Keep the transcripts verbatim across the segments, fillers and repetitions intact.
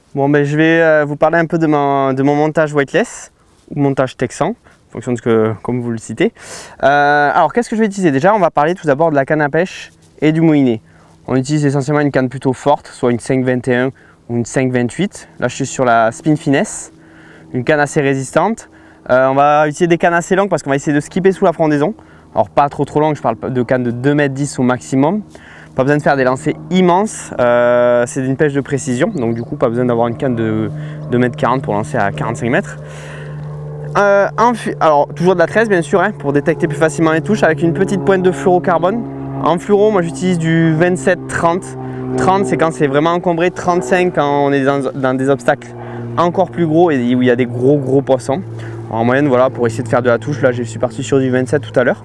Bon, ben, je vais euh, vous parler un peu de mon, de mon montage weightless ou montage texan, en fonction de ce que, comme vous le citez. Euh, alors, qu'est-ce que je vais utiliser? Déjà, on va parler tout d'abord de la canne à pêche et du moulinet. On utilise essentiellement une canne plutôt forte, soit une cinq vingt et un ou une cinq vingt-huit. Là, je suis sur la Spin Finesse, une canne assez résistante. Euh, on va utiliser des cannes assez longues parce qu'on va essayer de skipper sous la frondaison. Alors, pas trop trop longue, je parle de cannes de deux mètres dix au maximum. Pas besoin de faire des lancers immenses, euh, c'est une pêche de précision, donc du coup pas besoin d'avoir une canne de deux mètres quarante pour lancer à quarante-cinq mètres. Euh, alors toujours de la treize bien sûr, hein, pour détecter plus facilement les touches, avec une petite pointe de fluorocarbone. En fluoro, moi j'utilise du vingt-sept trente. trente c'est quand c'est vraiment encombré, trente-cinq quand on est dans, dans des obstacles encore plus gros et où il y a des gros gros poissons. En moyenne, voilà, pour essayer de faire de la touche, là je suis parti sur du vingt-sept tout à l'heure.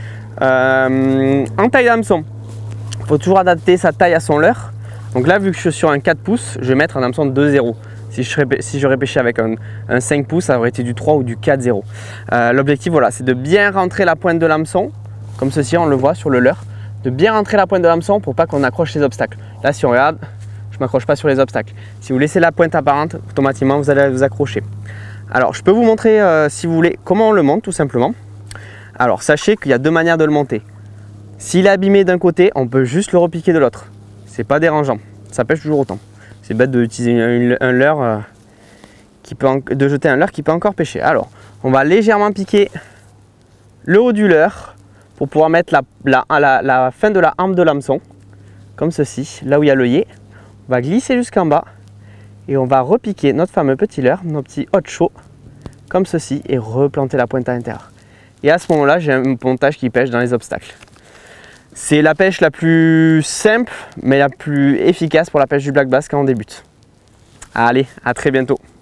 Euh, en taille d'hameçon, il faut toujours adapter sa taille à son leurre. Donc là, vu que je suis sur un quatre pouces, je vais mettre un hameçon deux zéro. Si je si j'aurais pêché avec un, un cinq pouces, ça aurait été du trois ou du quatre zéro. Euh, L'objectif, voilà, c'est de bien rentrer la pointe de l'hameçon, comme ceci, on le voit sur le leurre, de bien rentrer la pointe de l'hameçon pour pas qu'on accroche les obstacles. Là, si on regarde, je ne m'accroche pas sur les obstacles. Si vous laissez la pointe apparente, automatiquement, vous allez vous accrocher. Alors, je peux vous montrer, euh, si vous voulez, comment on le monte, tout simplement. Alors, sachez qu'il y a deux manières de le monter. S'il est abîmé d'un côté, on peut juste le repiquer de l'autre. C'est pas dérangeant, ça pêche toujours autant. C'est bête d'utiliser un, un leurre euh, qui peut en, de jeter un leurre qui peut encore pêcher. Alors, on va légèrement piquer le haut du leurre pour pouvoir mettre la, la, la, la fin de la hampe de l'hameçon, comme ceci, là où il y a l'œillet. On va glisser jusqu'en bas et on va repiquer notre fameux petit leurre, nos petits hot show, comme ceci, et replanter la pointe à l'intérieur. Et à ce moment-là, j'ai un montage qui pêche dans les obstacles. C'est la pêche la plus simple, mais la plus efficace pour la pêche du black bass quand on débute. Allez, à très bientôt.